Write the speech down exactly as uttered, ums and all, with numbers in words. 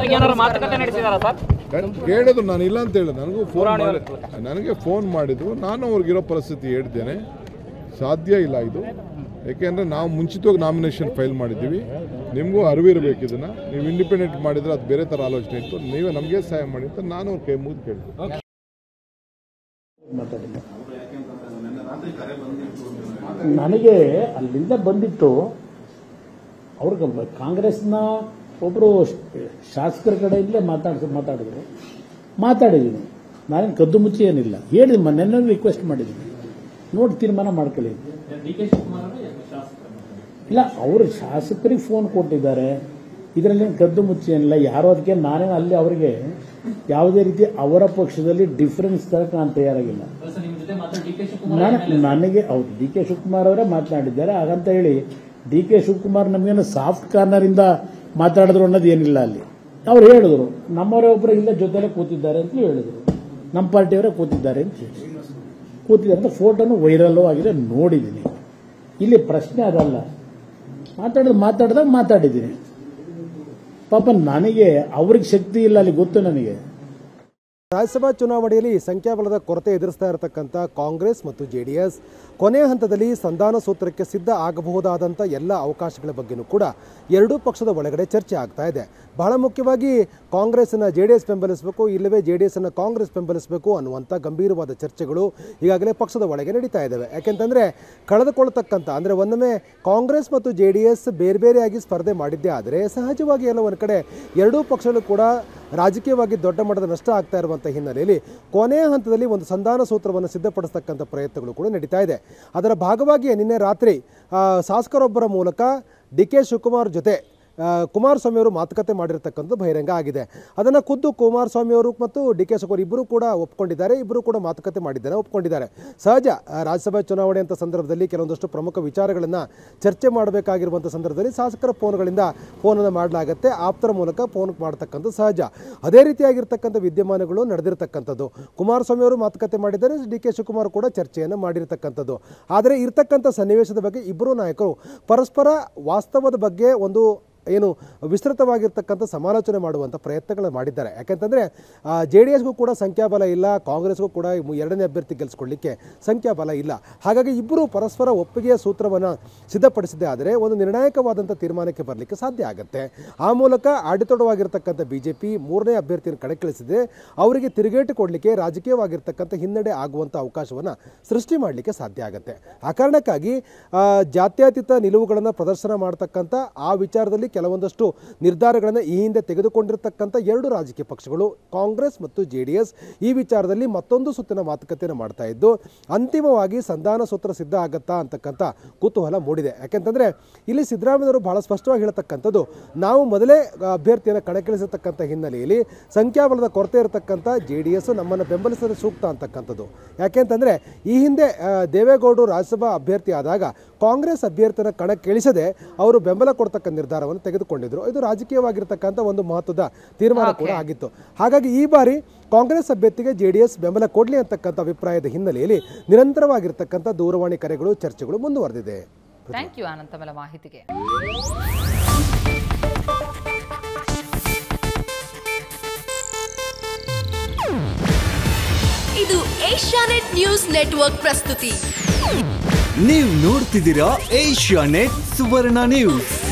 ಕೇಳಿದ್ರು, ನಾನು ಇಲ್ಲ ಅಂತ ಹೇಳಿದೆ. ನನಗೂ ಫೋನ್ ಮಾಡಿ ನನಗೆ ಫೋನ್ ಮಾಡಿದ್ರು, ನಾನು ಅವ್ರಿಗಿರೋ ಪರಿಸ್ಥಿತಿ ಹೇಳ್ತೇನೆ. ಸಾಧ್ಯ ಇಲ್ಲ ಇದು, ಯಾಕೆಂದರೆ ನಾವು ಮುಂಚಿತವಾಗಿ ನಾಮಿನೇಷನ್ ಫೈಲ್ ಮಾಡಿದ್ದೀವಿ. ನಿಮಗೂ ಅರಿವಿರಬೇಕು ಇದನ್ನು. ನೀವು ಇಂಡಿಪೆಂಡೆಂಟ್ ಮಾಡಿದರೆ ಅದು ಬೇರೆ ಥರ ಆಲೋಚನೆ ಇತ್ತು. ನೀವೇ ನಮಗೆ ಸಹಾಯ ಮಾಡಿ ಅಂತ ನಾನು ಅವ್ರ ಕೈ ಮುಗಿದು ಕೇಳಿದೆ. ನನಗೆ ಅಲ್ಲಿಂದ ಬಂದಿತ್ತು. ಅವ್ರಿಗೆ ಕಾಂಗ್ರೆಸ್ನ ಒಬ್ಬರು ಶಾಸಕರ ಕಡೆಯಿಂದಲೇ ಮಾತಾಡ್ಸ ಮಾತಾಡಿದ್ರು ಮಾತಾಡಿದ್ದೀನಿ. ನಾನೇನು ಕದ್ದು ಮುಚ್ಚಿ ಏನಿಲ್ಲ, ಹೇಳಿ ನೆನ್ನೆ ರಿಕ್ವೆಸ್ಟ್ ಮಾಡಿದ್ದೀನಿ, ನೋಡಿ ತೀರ್ಮಾನ ಮಾಡ್ಕೊಳ್ಳಿ. ಇಲ್ಲ, ಅವರು ಶಾಸಕರಿಗೆ ಫೋನ್ ಕೊಟ್ಟಿದ್ದಾರೆ, ಇದರಲ್ಲಿ ಕದ್ದು ಮುಚ್ಚಿ ಏನಿಲ್ಲ. ಯಾರೋ ಅದಕ್ಕೆ ನಾನೇ ಅಲ್ಲಿ ಅವರಿಗೆ ಯಾವುದೇ ರೀತಿ ಅವರ ಪಕ್ಷದಲ್ಲಿ ಡಿಫರೆನ್ಸ್ ತರಕ್ಕೆ ನಾನು ತಯಾರಾಗಿಲ್ಲ. ನನಗೆ ಹೌದು, ಡಿ ಕೆ ಶಿವಕುಮಾರ್ ಅವರೇ ಮಾತನಾಡಿದ್ದಾರೆ. ಹಾಗಂತ ಹೇಳಿ ಡಿ ಕೆ ಶಿವಕುಮಾರ್ ನಮಗೇನು ಸಾಫ್ಟ್ ಕಾರ್ನರ್ ಇಂದ ಮಾತಾಡಿದ್ರು ಅನ್ನೋದು ಏನಿಲ್ಲ. ಅಲ್ಲಿ ಅವ್ರು ಹೇಳಿದ್ರು, ನಮ್ಮವರೇ ಒಬ್ಬರು ಇಲ್ಲ ಜೊತೆಲೆ ಕೂತಿದ್ದಾರೆ ಅಂತ ಹೇಳಿದ್ರು, ನಮ್ಮ ಪಾರ್ಟಿಯವರೇ ಕೂತಿದ್ದಾರೆ ಅಂತ ಹೇಳಿ ಕೂತಿದ್ದಾರೆ ಅಂತ ಫೋಟೋನು ವೈರಲ್ಲು ಆಗಿದೆ, ನೋಡಿದ್ದೀನಿ. ಇಲ್ಲಿ ಪ್ರಶ್ನೆ ಅದಲ್ಲ, ಮಾತಾಡೋದು ಮಾತಾಡಿದಾಗ ಮಾತಾಡಿದ್ದೀನಿ. ಪಾಪ ನನಗೆ ಅವ್ರಿಗೆ ಶಕ್ತಿ ಇಲ್ಲ, ಅಲ್ಲಿ ಗೊತ್ತು ನನಗೆ. ರಾಜ್ಯಸಭಾ ಚುನಾವಣೆಯಲ್ಲಿ ಸಂಖ್ಯಾಬಲದ ಕೊರತೆ ಎದುರಿಸ್ತಾ ಇರತಕ್ಕಂಥ ಕಾಂಗ್ರೆಸ್ ಮತ್ತು ಜೆಡಿಎಸ್ ಕೊನೆಯ ಹಂತದಲ್ಲಿ ಸಂಧಾನ ಸೂತ್ರಕ್ಕೆ ಸಿದ್ಧ ಆಗಬಹುದಾದಂಥ ಎಲ್ಲ ಅವಕಾಶಗಳ ಬಗ್ಗೆಯೂ ಕೂಡ ಎರಡೂ ಪಕ್ಷದ ಒಳಗಡೆ ಚರ್ಚೆ ಆಗ್ತಾ ಇದೆ. ಬಹಳ ಮುಖ್ಯವಾಗಿ ಕಾಂಗ್ರೆಸ್ನ ಜೆ ಡಿ ಎಸ್ ಬೆಂಬಲಿಸಬೇಕು, ಇಲ್ಲವೇ ಜೆ ಡಿ ಎಸ್ನ ಕಾಂಗ್ರೆಸ್ ಬೆಂಬಲಿಸಬೇಕು ಅನ್ನುವಂಥ ಗಂಭೀರವಾದ ಚರ್ಚೆಗಳು ಈಗಾಗಲೇ ಪಕ್ಷದ ಒಳಗೆ ನಡೀತಾ ಇದ್ದಾವೆ. ಯಾಕೆಂತಂದರೆ ಕಳೆದುಕೊಳ್ತಕ್ಕಂಥ ಅಂದರೆ ಒಂದೊಮ್ಮೆ ಕಾಂಗ್ರೆಸ್ ಮತ್ತು ಜೆ ಡಿ ಎಸ್ ಬೇರೆ ಬೇರೆಯಾಗಿ ಸ್ಪರ್ಧೆ ಮಾಡಿದ್ದೇ ಆದರೆ ಸಹಜವಾಗಿ ಎಲ್ಲ ಒಂದು ಕಡೆ ಎರಡೂ ಪಕ್ಷಗಳು ಕೂಡ ರಾಜಕೀಯವಾಗಿ ದೊಡ್ಡ ಮಟ್ಟದ ನಷ್ಟ ಆಗ್ತಾ ಇರುವಂಥ ಹಿನ್ನೆಲೆಯಲ್ಲಿ ಕೊನೆಯ ಹಂತದಲ್ಲಿ ಒಂದು ಸಂಧಾನ ಸೂತ್ರವನ್ನು ಸಿದ್ಧಪಡಿಸತಕ್ಕಂಥ ಪ್ರಯತ್ನಗಳು ಕೂಡ ನಡೀತಾ ಇದೆ. ಅದರ ಭಾಗವಾಗಿ ನಿನ್ನೆ ರಾತ್ರಿ ಶಾಸಕರೊಬ್ಬರ ಮೂಲಕ ಡಿ ಕೆ ಶಿವಕುಮಾರ್ ಜೊತೆ ಕುಮಾರಸ್ವಾಮಿ ಅವರು ಮಾತುಕತೆ ಮಾಡಿರ್ತಕ್ಕಂಥದ್ದು ಬಹಿರಂಗ ಆಗಿದೆ. ಅದನ್ನು ಖುದ್ದು ಕುಮಾರಸ್ವಾಮಿ ಅವರು ಮತ್ತು ಡಿ ಕೆ ಶಿವಕುಮಾರ್ ಇಬ್ಬರು ಕೂಡ ಒಪ್ಕೊಂಡಿದ್ದಾರೆ, ಇಬ್ಬರು ಕೂಡ ಮಾತುಕತೆ ಮಾಡಿದ್ದಾರೆ, ಒಪ್ಕೊಂಡಿದ್ದಾರೆ. ಸಹಜ, ರಾಜ್ಯಸಭಾ ಚುನಾವಣೆ ಅಂತ ಸಂದರ್ಭದಲ್ಲಿ ಕೆಲವೊಂದಷ್ಟು ಪ್ರಮುಖ ವಿಚಾರಗಳನ್ನು ಚರ್ಚೆ ಮಾಡಬೇಕಾಗಿರುವಂಥ ಸಂದರ್ಭದಲ್ಲಿ ಶಾಸಕರ ಫೋನ್ಗಳಿಂದ ಫೋನನ್ನು ಮಾಡಲಾಗುತ್ತೆ, ಆಪ್ತರ ಮೂಲಕ ಫೋನ್ ಮಾಡ್ತಕ್ಕಂಥದ್ದು ಸಹಜ. ಅದೇ ರೀತಿಯಾಗಿರ್ತಕ್ಕಂಥ ವಿದ್ಯಮಾನಗಳು ನಡೆದಿರ್ತಕ್ಕಂಥದ್ದು. ಕುಮಾರಸ್ವಾಮಿ ಅವರು ಮಾತುಕತೆ ಮಾಡಿದ್ದಾರೆ, ಡಿ ಕೆ ಶಿವಕುಮಾರ್ ಕೂಡ ಚರ್ಚೆಯನ್ನು ಮಾಡಿರ್ತಕ್ಕಂಥದ್ದು. ಆದರೆ ಇರ್ತಕ್ಕಂಥ ಸನ್ನಿವೇಶದ ಬಗ್ಗೆ ಇಬ್ಬರು ನಾಯಕರು ಪರಸ್ಪರ ವಾಸ್ತವದ ಬಗ್ಗೆ ಒಂದು ಏನು ವಿಸ್ತೃತವಾಗಿರ್ತಕ್ಕಂಥ ಸಮಾಲೋಚನೆ ಮಾಡುವಂಥ ಪ್ರಯತ್ನಗಳನ್ನು ಮಾಡಿದ್ದಾರೆ. ಯಾಕೆಂತಂದರೆ ಜೆ ಡಿ ಎಸ್ಗೂ ಕೂಡ ಸಂಖ್ಯಾಬಲ ಇಲ್ಲ, ಕಾಂಗ್ರೆಸ್ಗೂ ಕೂಡ ಎರಡನೇ ಅಭ್ಯರ್ಥಿ ಗೆಲ್ಲಿಸ್ಕೊಳ್ಳಿಕ್ಕೆ ಸಂಖ್ಯಾಬಲ ಇಲ್ಲ. ಹಾಗಾಗಿ ಇಬ್ಬರು ಪರಸ್ಪರ ಒಪ್ಪಿಗೆಯ ಸೂತ್ರವನ್ನು ಸಿದ್ಧಪಡಿಸಿದೆ ಆದರೆ ಒಂದು ನಿರ್ಣಾಯಕವಾದಂಥ ತೀರ್ಮಾನಕ್ಕೆ ಬರಲಿಕ್ಕೆ ಸಾಧ್ಯ ಆಗುತ್ತೆ. ಆ ಮೂಲಕ ಅಡೆತೊಡವಾಗಿರ್ತಕ್ಕಂಥ ಬಿ ಜೆ ಪಿ ಮೂರನೇ ಅಭ್ಯರ್ಥಿಯನ್ನು ಕಣಕ್ಕಿಳಿಸಿದೆ, ಅವರಿಗೆ ತಿರುಗೇಟು ಕೊಡಲಿಕ್ಕೆ ರಾಜಕೀಯವಾಗಿರ್ತಕ್ಕಂಥ ಹಿನ್ನಡೆ ಆಗುವಂಥ ಅವಕಾಶವನ್ನು ಸೃಷ್ಟಿ ಮಾಡಲಿಕ್ಕೆ ಸಾಧ್ಯ ಆಗುತ್ತೆ. ಆ ಕಾರಣಕ್ಕಾಗಿ ಜಾತ್ಯತೀತ ನಿಲುವುಗಳನ್ನು ಪ್ರದರ್ಶನ ಮಾಡ್ತಕ್ಕಂಥ ಆ ವಿಚಾರದಲ್ಲಿ ಕೆಲವೊಂದಷ್ಟು ನಿರ್ಧಾರಗಳನ್ನು ಈ ಹಿಂದೆ ತೆಗೆದುಕೊಂಡಿರ್ತಕ್ಕಂಥ ಎರಡು ರಾಜಕೀಯ ಪಕ್ಷಗಳು ಕಾಂಗ್ರೆಸ್ ಮತ್ತು ಜೆ ಡಿ ಎಸ್ ಈ ವಿಚಾರದಲ್ಲಿ ಮತ್ತೊಂದು ಸುತ್ತಿನ ಮಾತುಕತೆಯನ್ನು ಮಾಡ್ತಾ ಇದ್ದು ಅಂತಿಮವಾಗಿ ಸಂಧಾನ ಸೂತ್ರ ಸಿದ್ಧ ಆಗತ್ತಾ ಅಂತಕ್ಕಂಥ ಕುತೂಹಲ ಮೂಡಿದೆ. ಯಾಕೆಂತಂದರೆ ಇಲ್ಲಿ ಸಿದ್ದರಾಮಯ್ಯವರು ಬಹಳ ಸ್ಪಷ್ಟವಾಗಿ ಹೇಳ್ತಕ್ಕಂಥದ್ದು, ನಾವು ಮೊದಲೇ ಅಭ್ಯರ್ಥಿಯನ್ನು ಕಣಕ್ಕಿಳಿಸತಕ್ಕಂಥ ಹಿನ್ನೆಲೆಯಲ್ಲಿ ಸಂಖ್ಯಾಬಲದ ಕೊರತೆ ಇರತಕ್ಕಂಥ ಜೆ ಡಿ ಎಸ್ ನಮ್ಮನ್ನು ಬೆಂಬಲಿಸಿದರೆ ಸೂಕ್ತ ಅಂತಕ್ಕಂಥದ್ದು. ಯಾಕೆಂತಂದರೆ ಈ ಹಿಂದೆ ದೇವೇಗೌಡರು ರಾಜ್ಯಸಭಾ ಅಭ್ಯರ್ಥಿ ಆದಾಗ ಕಾಂಗ್ರೆಸ್ ಅಭ್ಯರ್ಥಿಯನ್ನು ಕಣಕ್ಕಿಳಿಸದೆ ಅವರು ಬೆಂಬಲ ಕೊಡ್ತಕ್ಕಂಥ ನಿರ್ಧಾರವನ್ನು ತೆಗೆದುಕೊಂಡಿದ್ರು. ಇದು ರಾಜಕೀಯವಾಗಿರ್ತಕ್ಕಂಥ ಒಂದು ಮಹತ್ವದ ತೀರ್ಮಾನ ಕೂಡ ಆಗಿತ್ತು. ಹಾಗಾಗಿ ಈ ಬಾರಿ ಕಾಂಗ್ರೆಸ್ ಅಭ್ಯರ್ಥಿಗೆ ಜೆ ಡಿ ಎಸ್ ಬೆಂಬಲ ಕೊಡಲಿ ಅಂತಕ್ಕಂಥ ಅಭಿಪ್ರಾಯದ ಹಿನ್ನೆಲೆಯಲ್ಲಿ ನಿರಂತರವಾಗಿರ್ತಕ್ಕಂಥ ದೂರವಾಣಿ ಕರೆಗಳು, ಚರ್ಚೆಗಳು ಮುಂದುವರೆದಿದೆ. ಥ್ಯಾಂಕ್ ಯು ಅನಂತ ತಮ್ಮ ಮಾಹಿತಿಗೆ. ಇದು ಏಷ್ಯಾನೆಟ್ ನ್ಯೂಸ್ ನೆಟ್ವರ್ಕ್ ಪ್ರಸ್ತುತಿ. ನೀವು ನೋಡ್ತಿದ್ದೀರಾ ಏಷ್ಯಾನೆಟ್ ಸುವರ್ಣ ನ್ಯೂಸ್.